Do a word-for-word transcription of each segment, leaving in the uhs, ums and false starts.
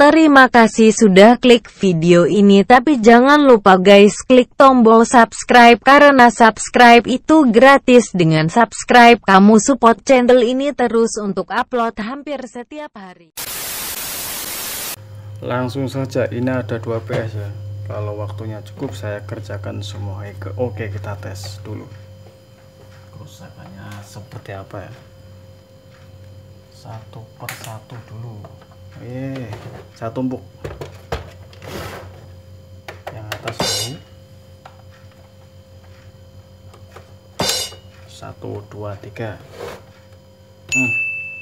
Terima kasih sudah klik video ini, tapi jangan lupa guys klik tombol subscribe karena subscribe itu gratis. Dengan subscribe kamu support channel ini terus untuk upload hampir setiap hari. Langsung saja, ini ada dua P S ya. Kalau waktunya cukup saya kerjakan semua. Oke, kita tes dulu kerusakannya seperti apa ya, satu per satu dulu. Eh, saya tumpuk yang atas dulu. Satu, dua, tiga. Hmm.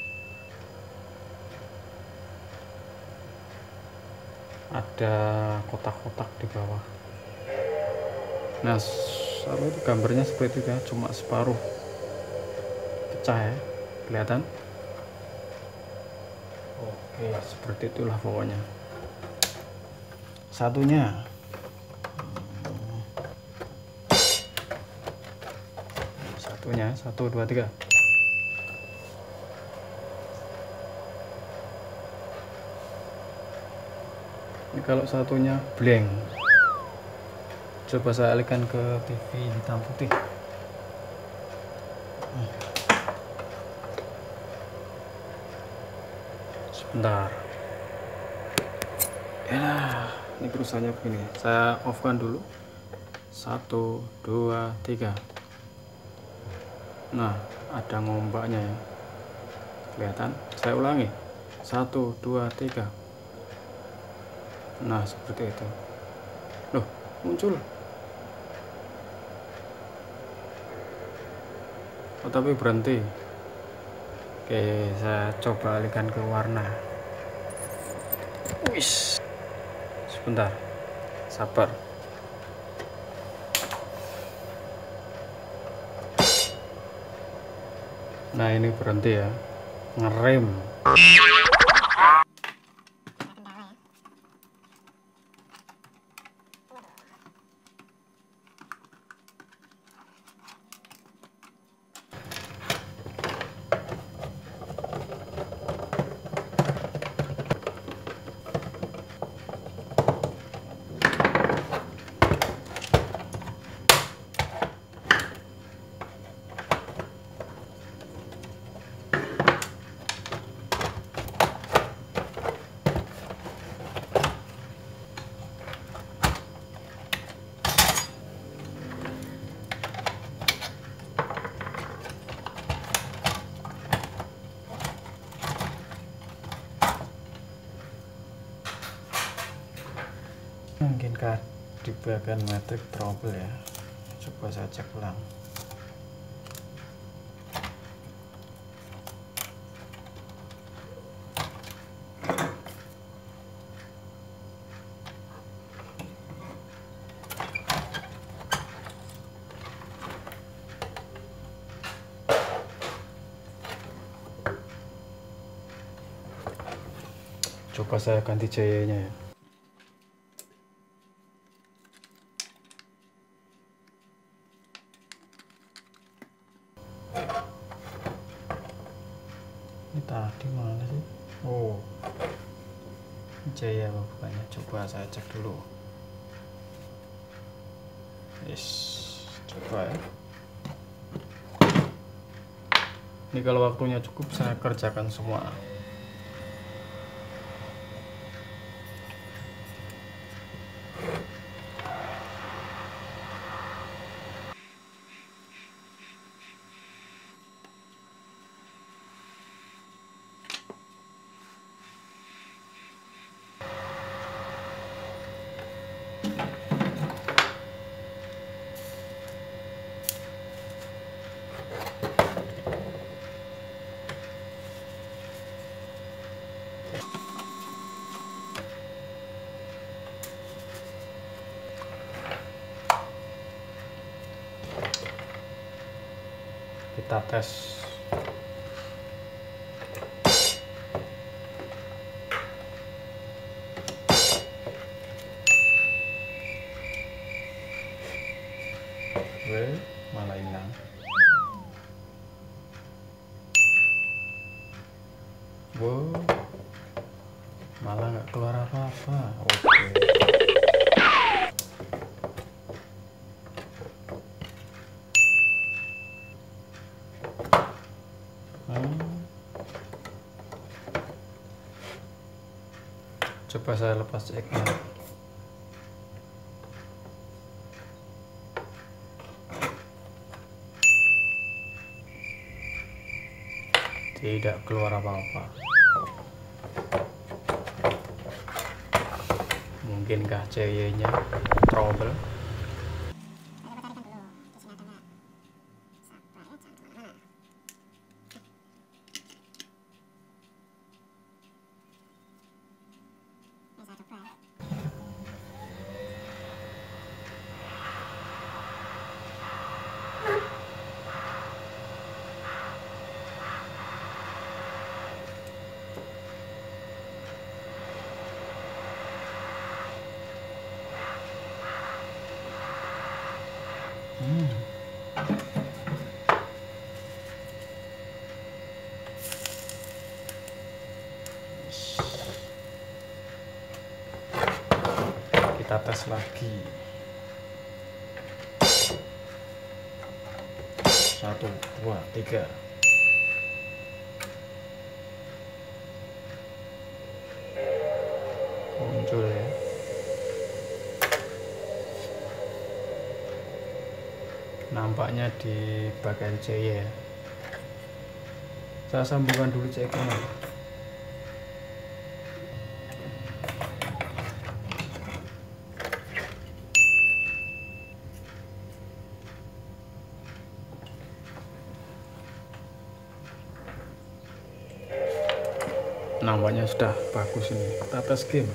Ada kotak-kotak di bawah. Nah, apa itu gambarnya seperti itu ya, cuma separuh pecah ya, kelihatan. Oke, seperti itulah pokoknya. Satunya satunya satu dua tiga. Ini kalau satunya blank. Coba saya alihkan ke T V hitam putih. Sebentar ya, ini kerusakannya begini. Saya off kan dulu. Satu, dua, tiga. Nah, ada ngombaknya ya, kelihatan. Saya ulangi. Satu, dua, tiga. Nah, seperti itu. Loh, muncul. Oh, tapi berhenti. Oke, saya coba alihkan ke warna. Wis. Sebentar. Sabar. Nah, ini berhenti ya. Ngerem. Mungkinkah di bagian matrix trouble ya? Coba saya cek ulang. Coba saya ganti jayanya ya. Ini tadi mana sih? Oh, jaya apa bukannya? Coba saya cek dulu. Yes, coba ya. Ini kalau waktunya cukup saya kerjakan semua. Kita tes. Oke, malah hilang. Wow, malah nggak keluar apa-apa. Oke. Hmm. Coba saya lepas ceknya. Tidak keluar apa-apa. Mungkinkah C Y-nya trouble? Hmm. Kita tes lagi. Satu, dua, tiga. Muncul ya. Nampaknya di bagian C ya. Saya sambungkan dulu ceknya. Nampaknya sudah bagus ini. Kita tes game.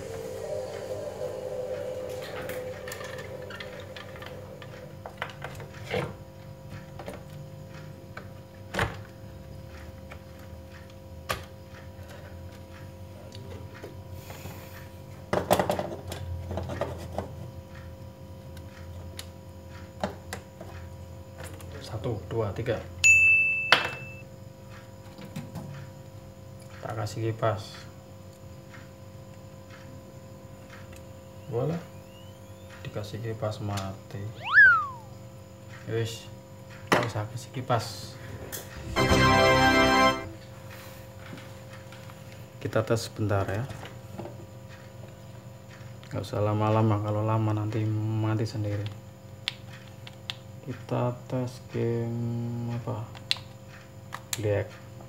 Satu, dua, tiga. Tak kasih kipas. Boleh. Dikasih kipas mati. Wis, tak usah kasih kipas. Kita tes sebentar ya. Gak usah lama-lama, kalau lama nanti mati sendiri. Kita tes game apa? Black.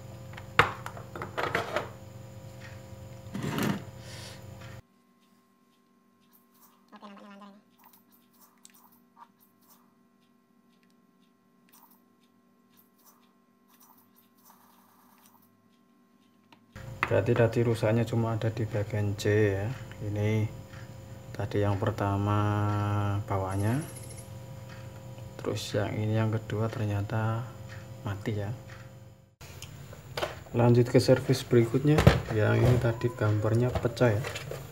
Berarti tadi rusaknya cuma ada di bagian C ya. Ini tadi yang pertama bawahnya. Terus yang ini yang kedua ternyata mati ya. Lanjut ke servis berikutnya. Yang ini tadi gambarnya pecah ya.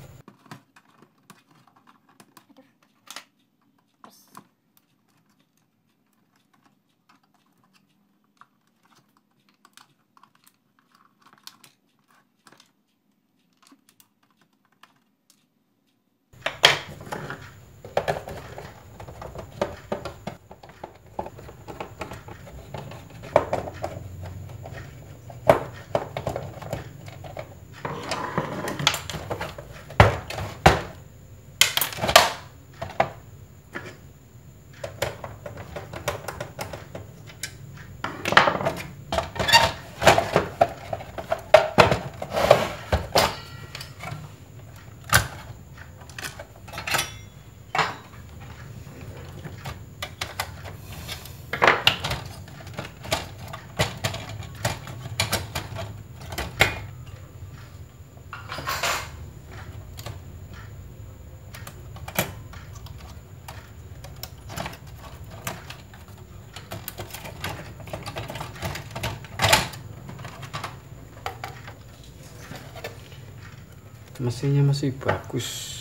Mesinnya masih bagus.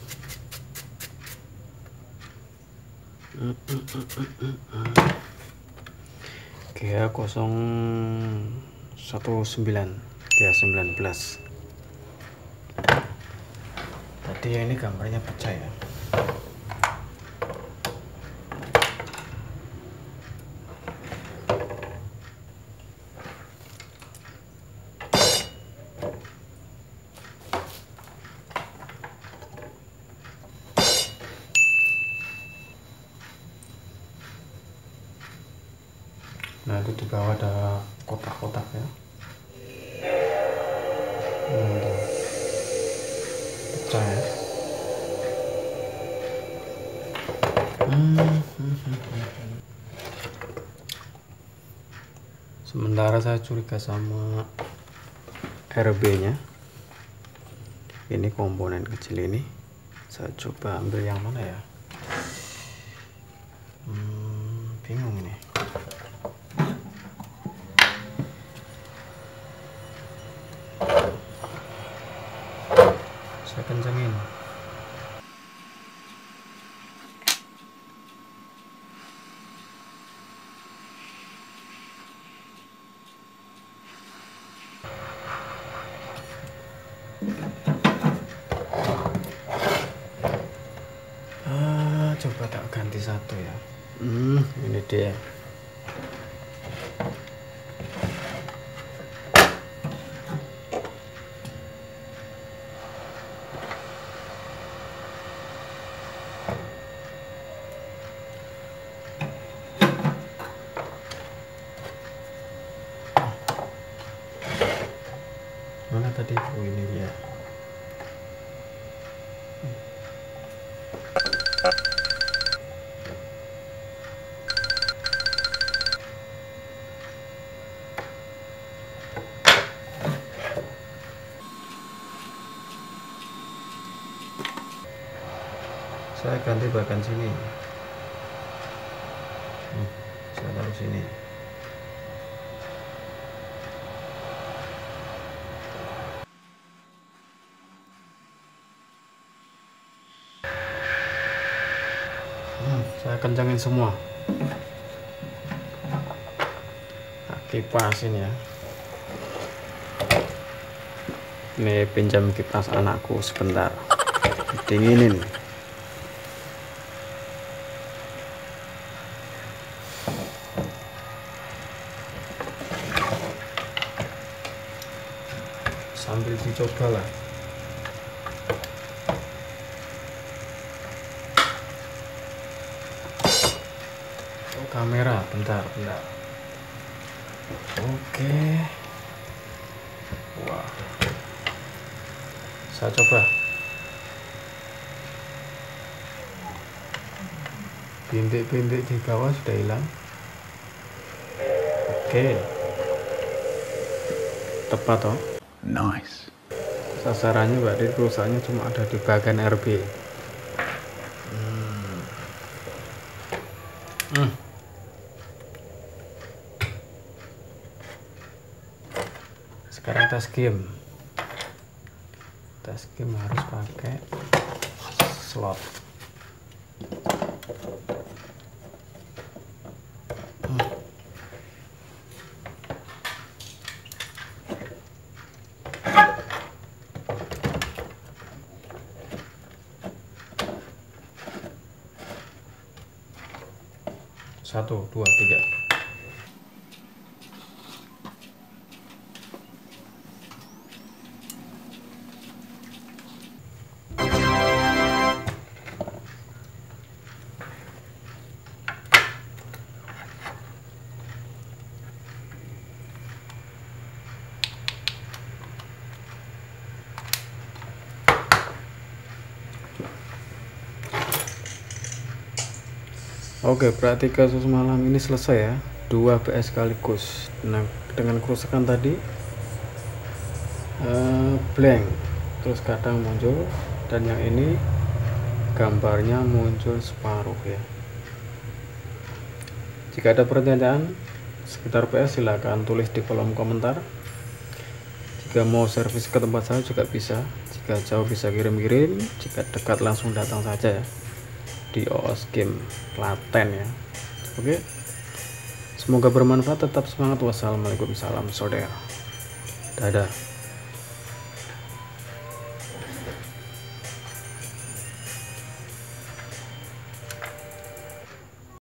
G A nol satu sembilan G A sembilan belas. dia ini gambarnya pecah ya. Nah, itu di bawah ada kotak-kotak ya. Hmm, pecah ya. Hmm. Sementara saya curiga sama R B nya. Ini komponen kecil ini. Saya coba ambil yang mana ya. Hmm, bingung ini. Saya kencengin. Ah, coba tak ganti satu ya. Hmm, ini dia. Mana tadi? Oh, ini dia. Saya ganti bagian sini. Hmm, saya taruh sini. Hmm, saya kencangin semua. Nah, kipasin ya. Ini pinjam kipas anakku sebentar. Dinginin. Sambil dicoba lah. Oh, kamera, bentar, bentar. Oke. Wah. Saya coba. Bintik-bintik di bawah sudah hilang. Oke. Tepat toh? Nice. Sasarannya berarti rusaknya cuma ada di bagian R B. Hmm. Hmm. Sekarang tes game. Tes game harus pakai slot. Hmm. Satu, dua, tiga. Oke, berarti kasus malam ini selesai ya. Dua P S sekaligus. Nah, dengan kerusakan tadi uh, blank, terus kadang muncul, dan yang ini gambarnya muncul separuh ya. Jika ada pertanyaan sekitar P S, silahkan tulis di kolom komentar. Jika mau servis ke tempat saya juga bisa. Jika jauh bisa kirim-kirim, jika dekat langsung datang saja ya. Di O O S Game Klaten ya. Oke, semoga bermanfaat. Tetap semangat. Wassalamualaikum, salam saudara. Dadah.